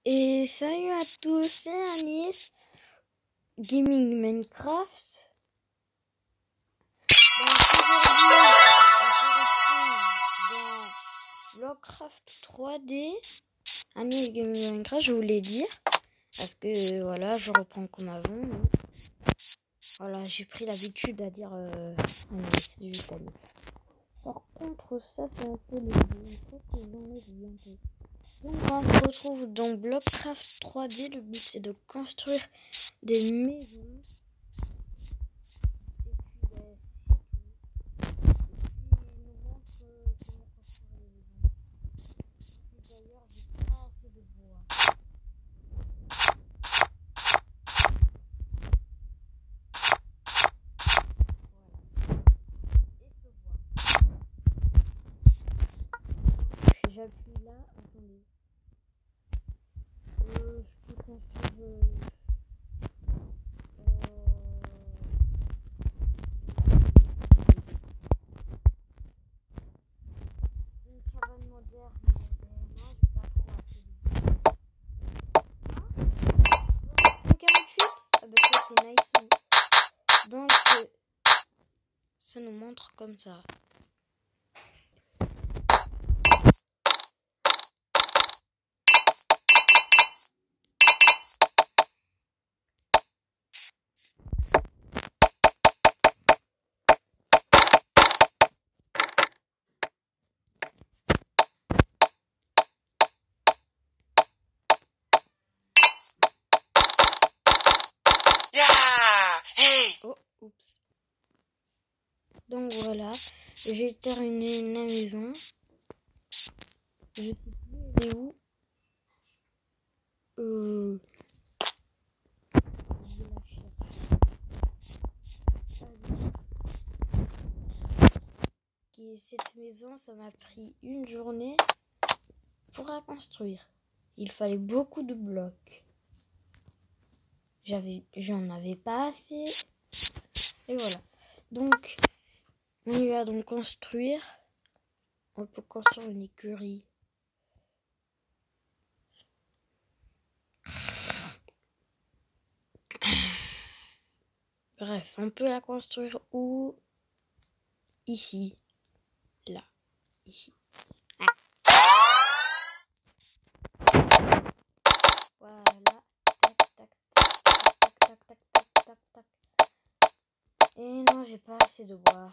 Et salut à tous, c'est Anis, Gaming Minecraft. Donc aujourd'hui, on se retrouve dans Blockcraft 3D. Anis Gaming Minecraft, je voulais dire, parce que voilà, je reprends comme avant. Voilà, j'ai pris l'habitude à dire Anis, juste Anis. Par contre, ça c'est un peu les deux, il faut que j'enlève bientôt. Donc on se retrouve dans Blockcraft 3D. Le but c'est de construire des maisons. Et puis c'est tout. Et puis il nous montre comment construire les maisons. Et d'ailleurs j'ai pas assez de bois. Voilà. Et ce bois. Donc j'appuie là, attendez. Je peux construire une cabane moderne, mais moi j'ai pas trop assez de bois. 48. Ah bah ça c'est nice. Donc ça nous montre comme ça. Oh, oups. Donc voilà, j'ai terminé la maison. Je sais plus elle est où. Je vais la chercher. Et cette maison, ça m'a pris une journée pour la construire. Il fallait beaucoup de blocs. J'en avais pas assez. Et voilà. Donc, on y va donc construire. On peut construire une écurie. Bref, on peut la construire où? Ici. Là. Ici. Voilà. Tac, tac, tac, tac, tac, tac, tac, tac, tac. Et non, j'ai pas assez de bois.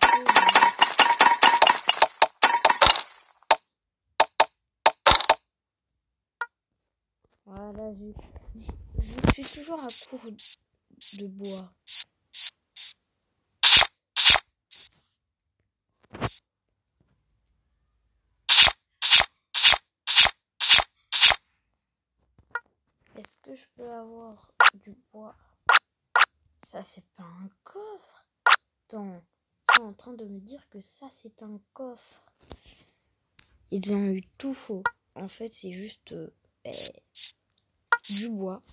Voilà, je suis toujours à court de bois. Est-ce que je peux avoir du bois? Ça, c'est pas un coffre. Attends, ils sont en train de me dire que ça, c'est un coffre. Ils ont eu tout faux. En fait, c'est juste du bois.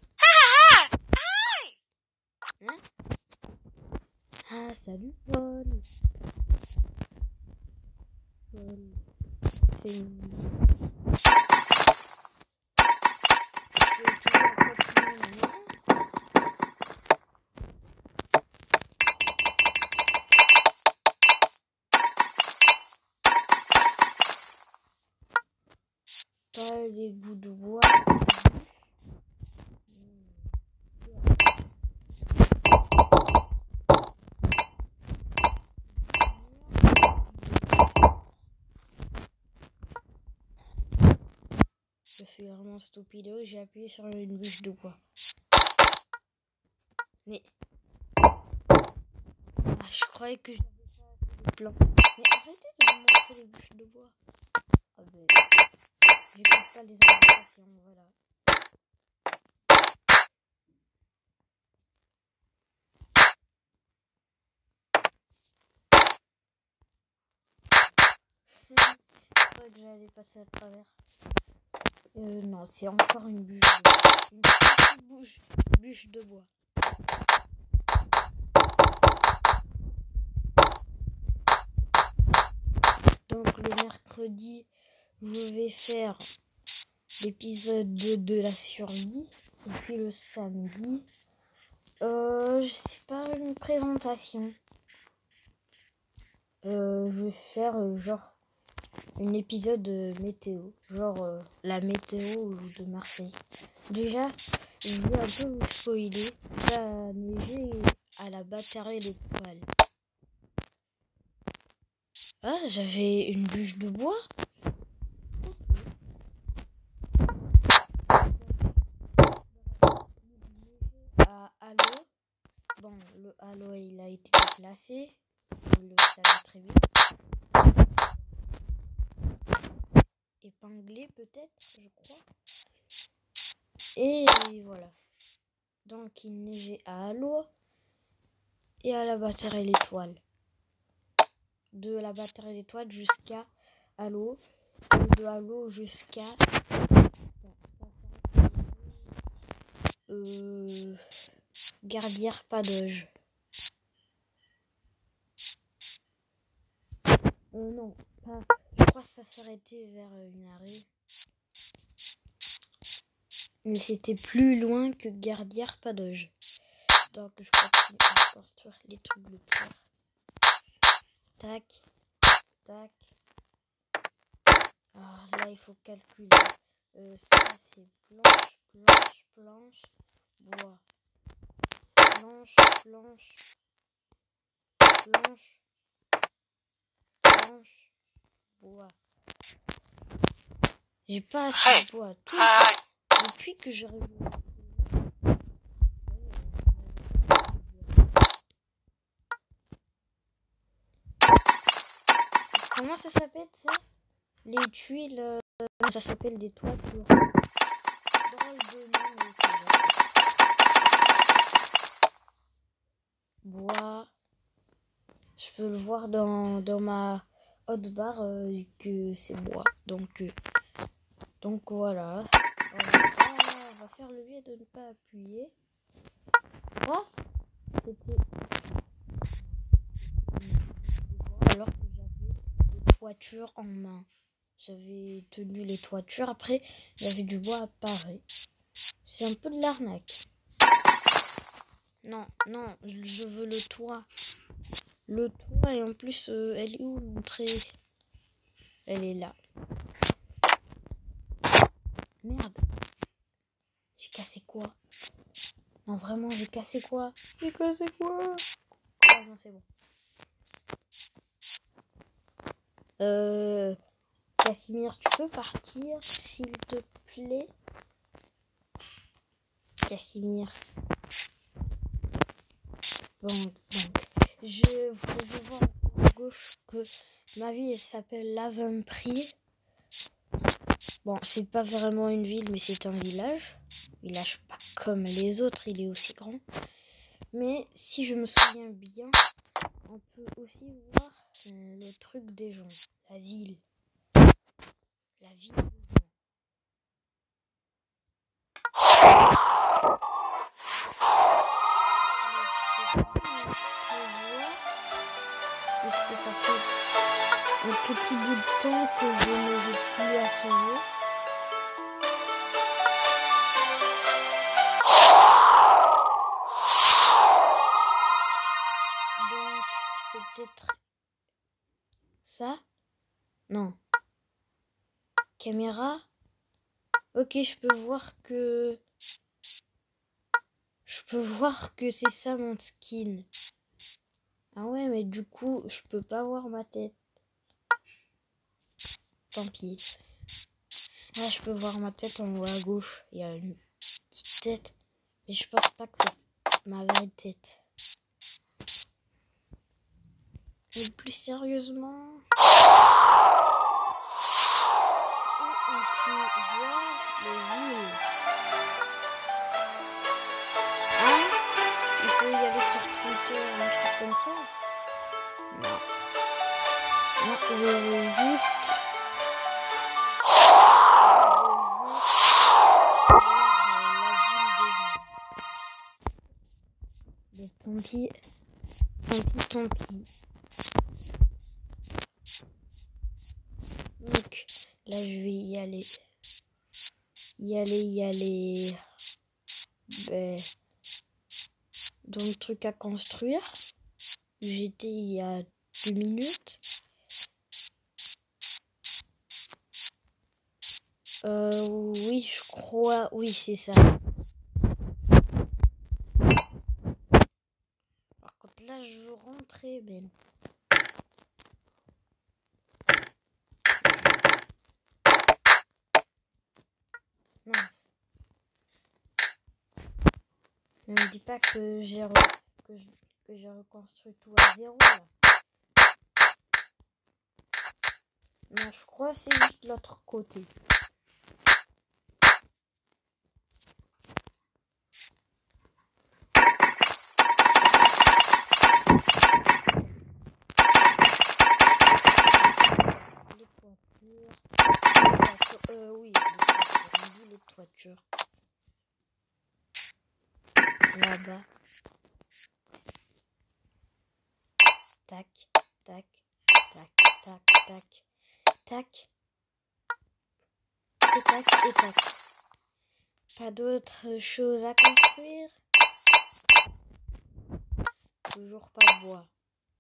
Hein? Ah, salut Paul. Paul. Pas des bouts de bois. Je suis vraiment stupide, j'ai appuyé sur une bûche de bois. Mais je croyais que j'avais pas assez de plans. Mais arrêtez de me montrer les bûches de bois. Ah ben, j'écoute pas les indications, voilà. Je croyais que j'allais passer à travers. Non, c'est encore une bûche de bois. Une petite bûche de bois. Donc le mercredi, je vais faire l'épisode de la survie. Et puis le samedi, je sais pas, une présentation. Je vais faire genre un épisode météo, genre la météo de Marseille. Déjà, je vais un peu vous spoiler. Il va neiger à la batterie l'étoile. Ah, j'avais une bûche de bois. À Halo. Bon, le Halo il a été déplacé. Vous le savez très bien. Épinglé peut-être, je crois. Et voilà. Donc il neigeait à Halo et à la batterie l'étoile. De la batterie l'étoile jusqu'à Halo. Et de Halo jusqu'à... Gardière Padoge. Non, pas. Je crois que ça s'arrêtait vers une arrêt. Mais c'était plus loin que Gardière Padoge. Donc je continue à construire les trucs de pierre. Tac. Tac. Ah, là il faut calculer. Ça c'est planche, bois. Planche, bois. J'ai pas assez de bois. Tout depuis que j'ai revu. Comment ça s'appelle ça? Les tuiles, ça s'appelle des toitures. Drôle de nom, mais bois. Je peux le voir dans ma hotbar que c'est bois. Donc voilà. On va faire le biais de ne pas appuyer. Oh, c'était alors que j'avais les toitures en main. J'avais tenu les toitures. Après, il y avait du bois à parer. C'est un peu de l'arnaque. Non, je veux le toit. Le toit, et en plus, elle est où l'entrée? Elle est là. Merde. J'ai cassé quoi? Non, vraiment, j'ai cassé quoi? Ah non, c'est bon. Casimir, tu peux partir, s'il te plaît? Casimir. Bon, je vous voir à gauche que ma ville elle s'appelle Lavempris. Bon, c'est pas vraiment une ville, mais c'est un village. Village pas comme les autres, il est aussi grand. Mais si je me souviens bien, on peut aussi voir le truc des gens, la ville. La ville des gens. Puisque ça fait un petit bout de temps que je ne joue plus à ce jeu. Donc, c'est peut-être ça? Non. Caméra? Ok, je peux voir que c'est ça mon skin. Ah ouais, mais du coup, je peux pas voir ma tête. Tant pis. Ah, je peux voir ma tête en haut à gauche. Il y a une petite tête. Mais je pense pas que c'est ma vraie tête. Mais plus sérieusement... on peut voir les villes. Ah, il faut y aller sur Twitter, un truc comme ça. Non. Non, je veux juste... Mais tant pis. Donc, là, je vais y aller. il y a les dans le truc à construire. J'étais il y a 2 minutes. Oui, je crois. Oui, c'est ça. Par contre, là, je veux rentrer, Ben. Mince. Ne me dis pas que j'ai reconstruit tout à zéro, là. Non, je crois que c'est juste l'autre côté. Les toitures. Oui, les toitures. Là-bas. Tac, tac, tac, tac, tac, tac. Et tac, et tac. Pas d'autres choses à construire. Toujours pas de bois.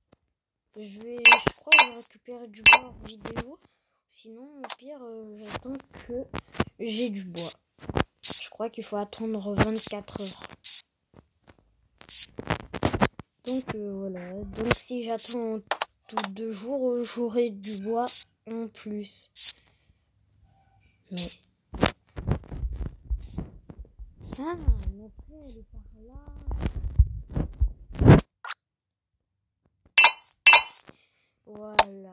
Je crois que je vais récupérer du bois en vidéo. Sinon, au pire, j'attends que j'ai du bois. Je crois qu'il faut attendre 24 heures. Donc voilà. Donc si j'attends tous 2 jours, j'aurai du bois en plus. Mais... Ah, l'entrée, elle est par là. Voilà.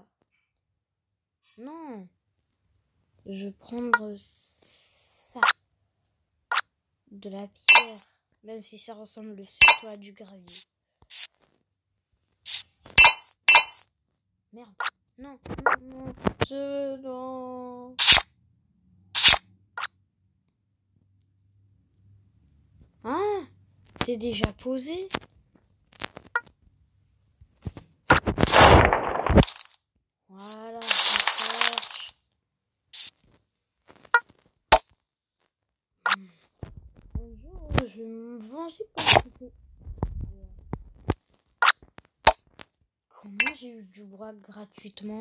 Non. Je vais prendre ça. De la pierre. Même si ça ressemble surtout à du gravier. Merde. Non. Non. Ah, c'est déjà posé. Voilà, un jour, je vais me venger parce que c'est... Comment j'ai eu du bois gratuitement?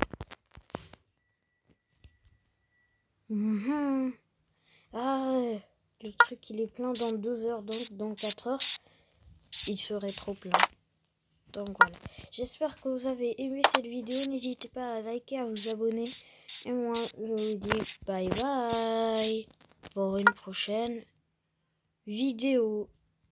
Ah, le truc il est plein dans 2 heures, donc dans 4 heures, il serait trop plein. Donc voilà. J'espère que vous avez aimé cette vidéo. N'hésitez pas à liker, à vous abonner. Et moi, je vous dis bye bye pour une prochaine vidéo.